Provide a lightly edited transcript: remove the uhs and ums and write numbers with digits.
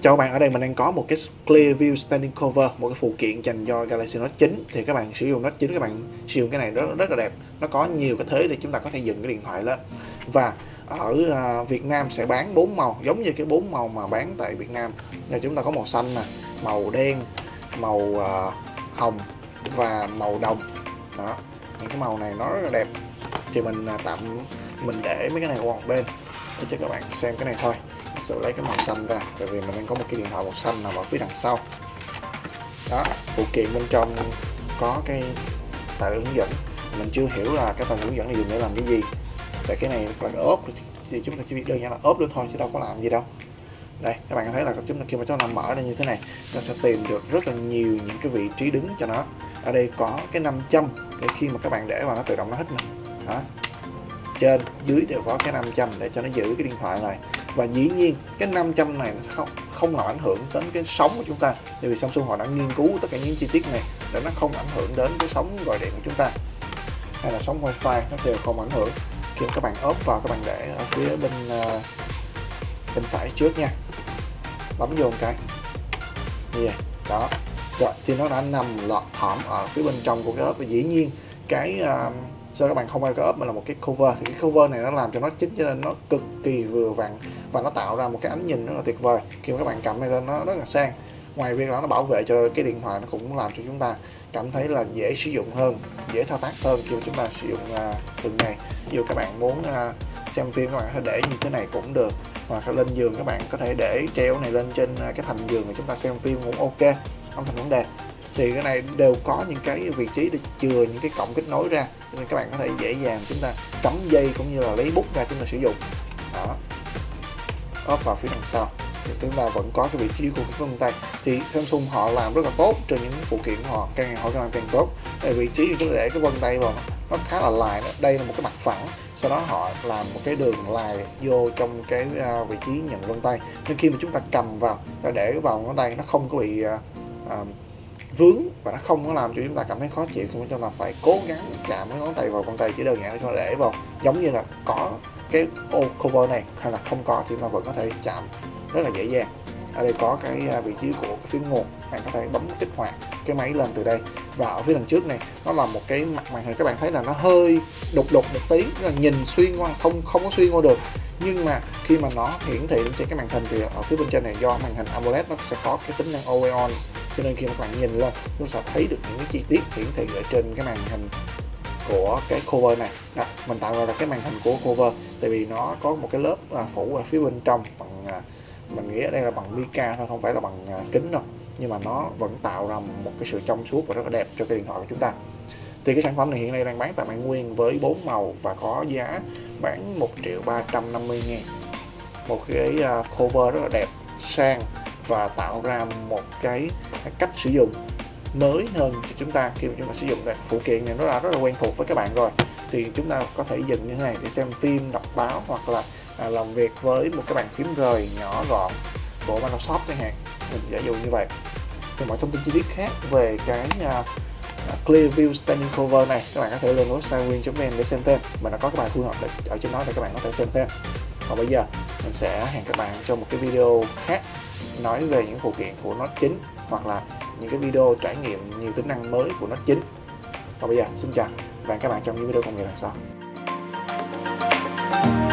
Chào các bạn, ở đây mình đang có một cái Clear View Standing Cover, một cái phụ kiện dành cho Galaxy Note 9. Thì các bạn sử dụng Note 9, các bạn sử dụng cái này rất là đẹp. Nó có nhiều cái thế để chúng ta có thể dựng cái điện thoại lên. Và ở Việt Nam sẽ bán 4 màu, giống như cái 4 màu mà bán tại Việt Nam. Là chúng ta có màu xanh nè, màu đen, màu hồng và màu đồng. Đó, những cái màu này nó rất là đẹp. Thì mình mình để mấy cái này qua một bên để cho các bạn xem cái này thôi. Sẽ lấy cái màu xanh ra, tại vì mình đang có một cái điện thoại màu xanh nằm ở phía đằng sau. Đó, phụ kiện bên trong có cái tài liệu hướng dẫn. Mình chưa hiểu là cái tài liệu hướng dẫn này dùng để làm cái gì. Tại cái này là ốp thì chúng ta chỉ biết đơn giản là ốp lên thôi chứ đâu có làm gì đâu. Đây, các bạn thấy là chúng ta khi mà chúng ta mở ra như thế này, nó sẽ tìm được rất là nhiều những cái vị trí đứng cho nó. Ở đây có cái 5 châm để khi mà các bạn để vào nó tự động nó hít nè. Đó, trên dưới đều có cái 5 châm để cho nó giữ cái điện thoại này. Và dĩ nhiên cái 5 châm này nó không làm ảnh hưởng đến cái sóng của chúng ta, tại vì Samsung họ đã nghiên cứu tất cả những chi tiết này để nó không ảnh hưởng đến cái sóng gọi điện của chúng ta hay là sóng wifi, nó đều không ảnh hưởng. Khi các bạn ốp vào, các bạn để ở phía bên phải trước nha, bấm vô một cái như vậy đó, rồi thì nó đã nằm lọt thỏm ở phía bên trong của cái ốp. Và dĩ nhiên cái sao các bạn không phải cái ốp mà là một cái cover, thì cái cover này nó làm cho nó chính, cho nên nó cực kỳ vừa vặn và nó tạo ra một cái ánh nhìn rất là tuyệt vời. Khi mà các bạn cầm này lên nó rất là sang. Ngoài việc đó nó bảo vệ cho cái điện thoại, nó cũng làm cho chúng ta cảm thấy là dễ sử dụng hơn, dễ thao tác hơn khi mà chúng ta sử dụng từng ngày. Ví dụ các bạn muốn xem phim, các bạn có thể để như thế này cũng được, hoặc lên giường các bạn có thể để treo này lên trên cái thành giường để chúng ta xem phim cũng ok, không thành vấn đề. Thì cái này đều có những cái vị trí để chừa những cái cổng kết nối ra, nên các bạn có thể dễ dàng chúng ta cắm dây cũng như là lấy bút ra chúng ta sử dụng. Đó, ốp vào phía đằng sau thì chúng ta vẫn có cái vị trí của cái vân tay. Thì Samsung họ làm rất là tốt trên những phụ kiện của họ, càng ngày họ càng tốt. Tại vị trí chúng ta để cái vân tay vào nó khá là lài. Đây là một cái mặt phẳng, sau đó họ làm một cái đường lài vô trong cái vị trí nhận vân tay, nên khi mà chúng ta cầm vào và để vào ngón tay nó không có bị vướng và nó không có làm cho chúng ta cảm thấy khó chịu khi mà chúng ta phải cố gắng chạm cái ngón tay vào vân tay. Chỉ đơn giản là chúng ta để vào, giống như là có cái ô cover này hay là không có thì chúng ta vẫn có thể chạm rất là dễ dàng. Ở đây có cái vị trí của cái phím nguồn, bạn có thể bấm kích hoạt cái máy lên từ đây. Và ở phía đằng trước này nó là một cái mặt màn hình, các bạn thấy là nó hơi đục một tí, là nhìn xuyên qua không có xuyên qua được. Nhưng mà khi mà nó hiển thị trên cái màn hình thì ở phía bên trên này, do màn hình AMOLED nó sẽ có cái tính năng Always, cho nên khi mà các bạn nhìn lên chúng ta sẽ thấy được những cái chi tiết hiển thị ở trên cái màn hình của cái cover này. Đó, mình tạo ra là cái màn hình của cover, tại vì nó có một cái lớp phủ ở phía bên trong bằng mình nghĩ ở đây là bằng mica thôi, không phải là bằng kính đâu, nhưng mà nó vẫn tạo ra một cái sự trong suốt và rất là đẹp cho cái điện thoại của chúng ta. Thì cái sản phẩm này hiện nay đang bán tại Mạng Nguyên với 4 màu và có giá bán 1.350.000. Một cái cover rất là đẹp, sang và tạo ra một cái cách sử dụng mới hơn cho chúng ta khi mà chúng ta sử dụng. Đây, phụ kiện này nó rất là quen thuộc với các bạn rồi, thì chúng ta có thể dựng như thế này để xem phim, đọc báo hoặc là làm việc với một cái bàn phím rời nhỏ gọn của Microsoft chẳng hạn, mình giả dụ như vậy. Thì mọi thông tin chi tiết khác về cái Clear View Standing Cover này các bạn có thể lên website win.vn để xem thêm. Mình đã có cái bài thu thập ở trên đó để các bạn có thể xem thêm. Còn bây giờ mình sẽ hẹn các bạn trong một cái video khác nói về những phụ kiện của Note 9 hoặc là những cái video trải nghiệm nhiều tính năng mới của Note 9. Còn bây giờ xin chào và hẹn các bạn trong những video công nghệ lần sau.